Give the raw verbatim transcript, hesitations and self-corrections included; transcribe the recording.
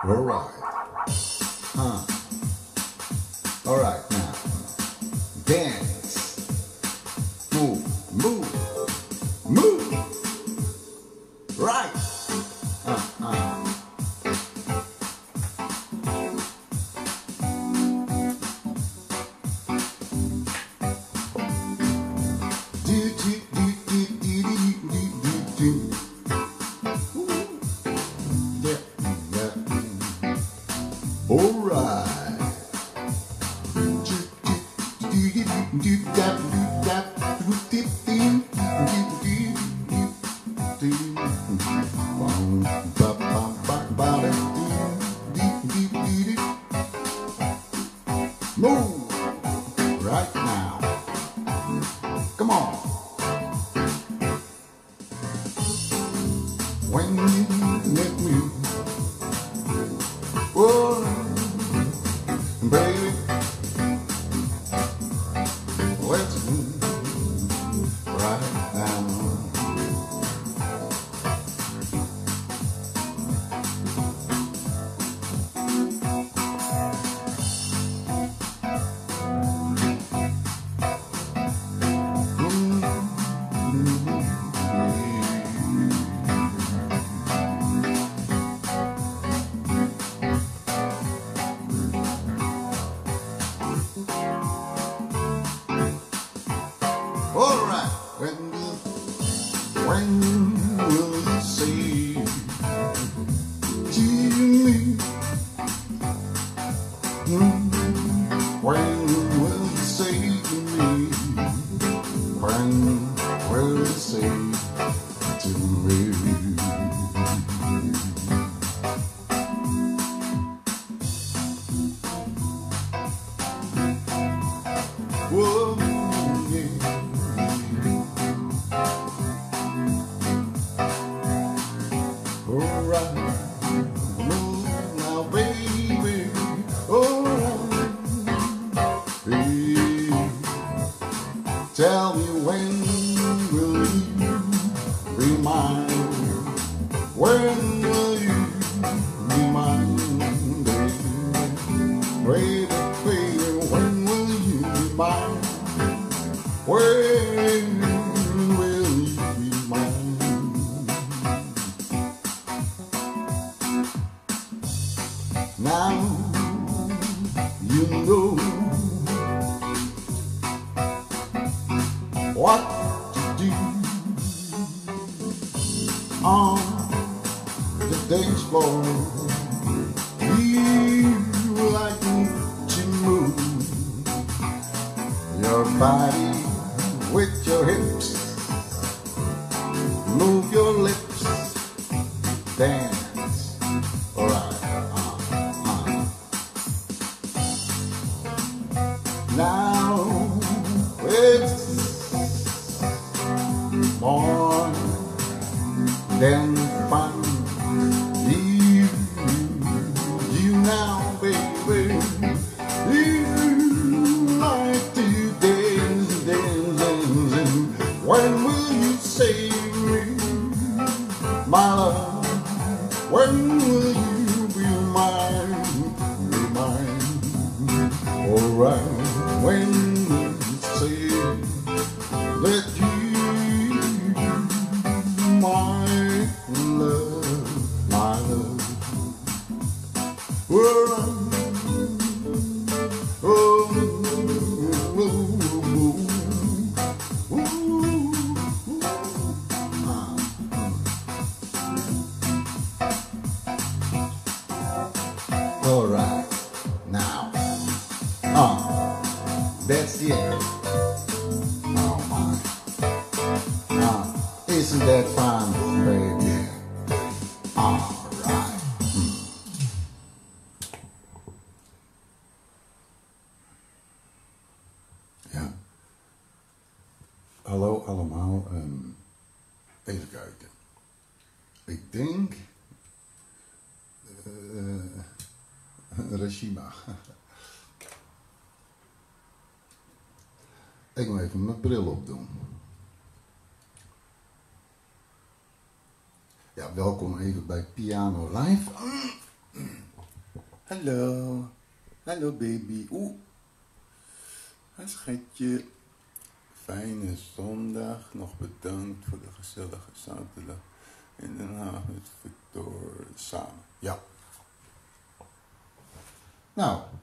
Alright. Huh. Alright now. Dance. Move. Move. Move. Right. Uh, uh. Do, do, do, do, do, do, do, do. Yeah, yeah. Alright. Do, do, do, do, do, da, do, da, do, do, do, do, do, do, do. Bum, ba, ba, ba, ba, da, do, do, do, do, do. Move right now. Come on. When you met me, oh, baby, let's move right now. Alright, when you, when will you say to me? Hmm, when will you say to me? When will you say to me? Whoa, yeah. Alright, move now, baby. Alright, hey. Tell me when will you be mine? When will you be mine, baby? Baby, baby, when will you be mine? When will you be mine? Now you know what to do on the dance floor. You like to move your body with your hips, move your lips, dance. Alright. Now it's more than fun. You, you now, baby, you like to dance, dance, dance. When will you save me, my love? When will you be mine, be mine? Alright. When you say that you, my love, my love, well, oh, oh, oh, oh. All right, now, ah. That's it. Oh my. Now, isn't that fun, baby? Alright. Hmm. Ja. Hallo allemaal. Um, even kijken. Ik denk... Uh, Rashima. Ik moet even mijn bril opdoen. Ja, welkom even bij Piano Live. Hallo. Hallo baby. Oeh. Een schatje. Fijne zondag. Nog bedankt voor de gezellige zaterdag in Den Haag met Victor samen. Ja. Nou,